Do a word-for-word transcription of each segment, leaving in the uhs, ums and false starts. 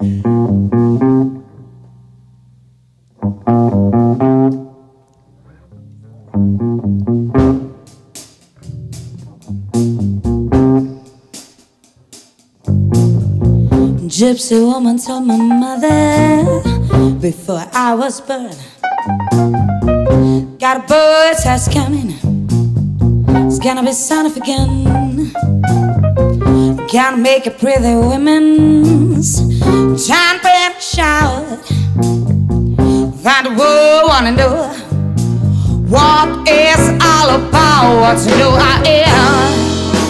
Gypsy woman told my mother before I was born, got a boy's house coming, it's gonna be son of a gun. Gonna make a pretty women's jump and shout. That the world wanna know what it's all about. What to know I am.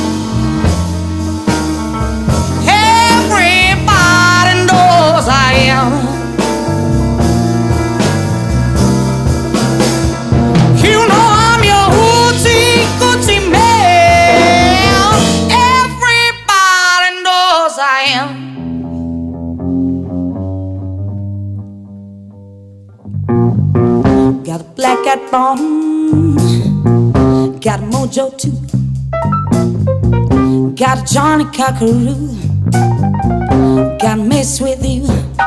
I am. You know I'm your hoochie coochie man. Everybody knows I am. Got a black cat bone, got a mojo too, got a Johnny Cockaroo. Gotta mess with you,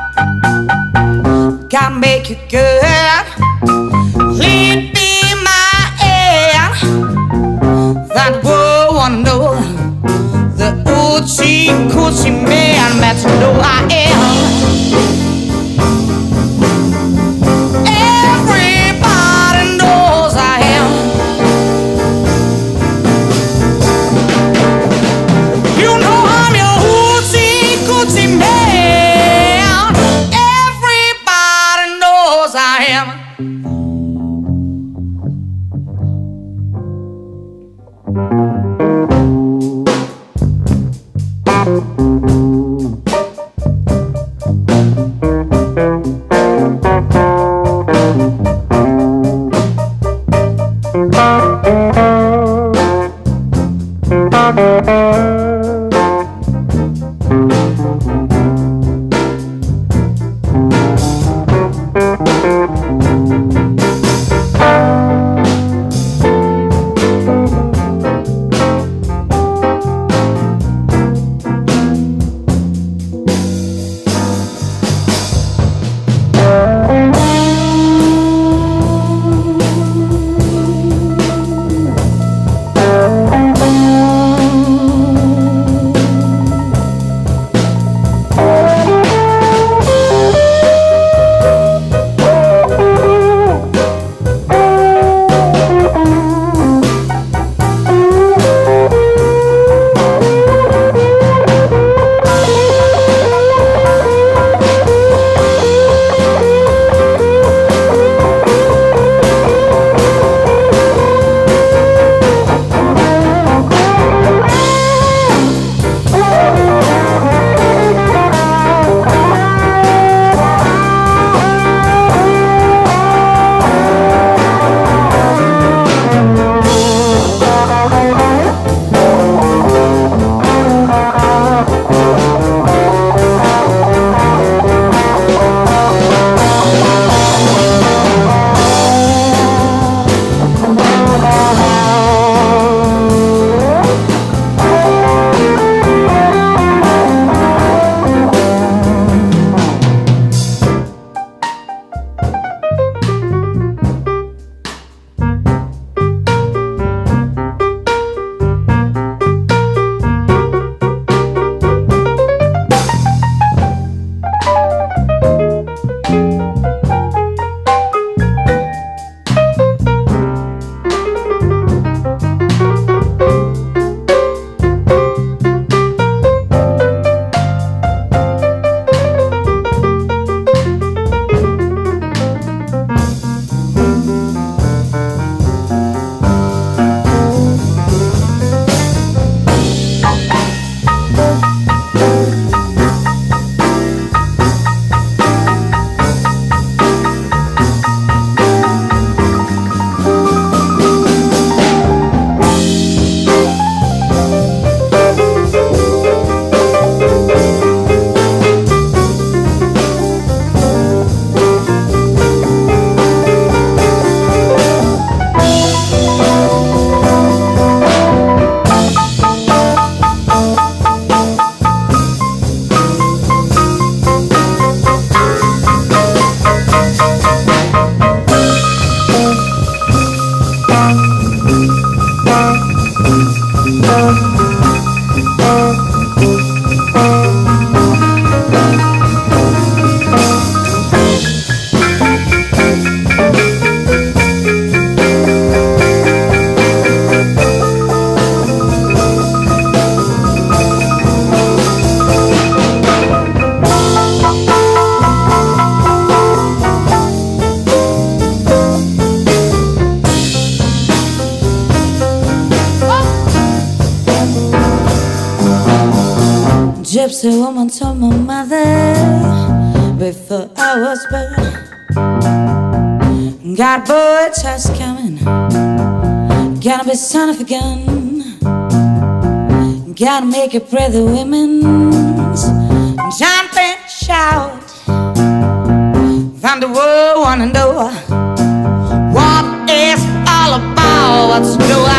gotta make you good. Lead me my hand. That world wanna know the hoochie coochie man. That's who I am. Everybody knows I am. You know I'm your hoochie coochie man. I am. gypsy woman told my mother before I was born. Got a boy just coming, gotta be son of a gun, gotta make it pray the women's jump and shout. From the world wanna know what it's all about, what's going